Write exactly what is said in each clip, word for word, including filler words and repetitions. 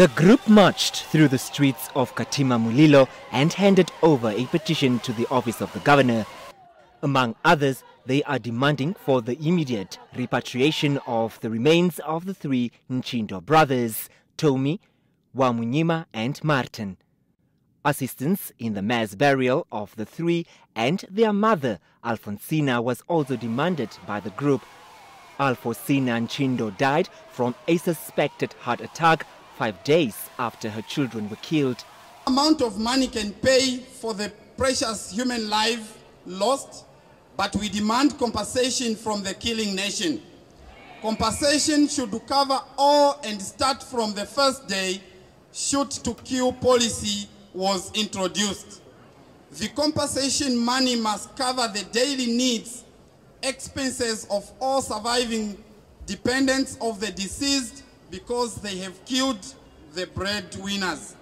The group marched through the streets of Katima Mulilo and handed over a petition to the office of the governor. Among others, they are demanding for the immediate repatriation of the remains of the three Nchindo brothers, Tommy, Wamunyima and Martin. Assistance in the mass burial of the three and their mother, Alfonsina, was also demanded by the group. Alfonsina Nchindo died from a suspected heart attack five days after her children were killed. Amount of money can pay for the precious human life lost, but we demand compensation from the killing nation. Compensation should cover all and start from the first day shoot to kill policy was introduced. The compensation money must cover the daily needs, expenses of all surviving dependents of the deceased because they have killed the breadwinners.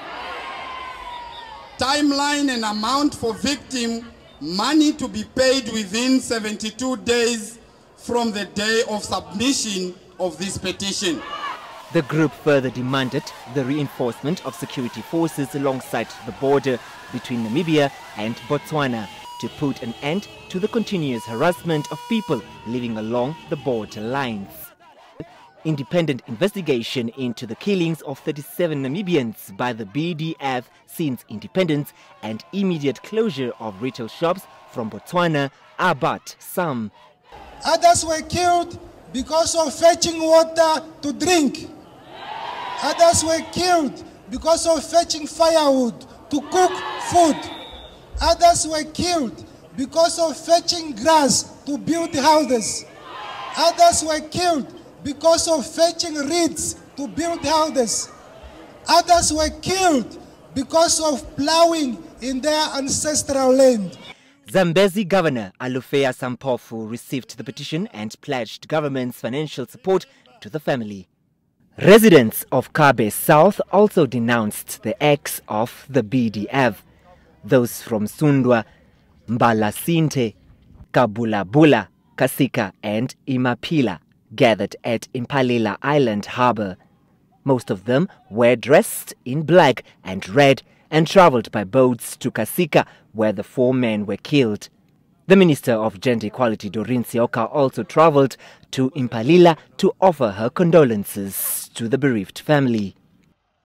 Timeline and amount for victim, money to be paid within seventy-two days from the day of submission of this petition. The group further demanded the reinforcement of security forces alongside the border between Namibia and Botswana to put an end to the continuous harassment of people living along the border lines. Independent investigation into the killings of thirty-seven Namibians by the B D F since independence and immediate closure of retail shops from Botswana are but some. Others were killed because of fetching water to drink. Others were killed because of fetching firewood to cook food. Others were killed because of fetching grass to build houses. Others were killed because of fetching reeds to build houses. Others were killed because of plowing in their ancestral land. Zambezi Governor Alufea Sampofu received the petition and pledged government's financial support to the family. Residents of Kabe South also denounced the acts of the B D F. Those from Sundwa, Mbalasinte, Kabulabula, Kasika and Imapila gathered at Impalila Island Harbour. Most of them were dressed in black and red and travelled by boats to Kasika, where the four men were killed. The Minister of Gender Equality, Doreen Sioka, also travelled to Impalila to offer her condolences to the bereaved family.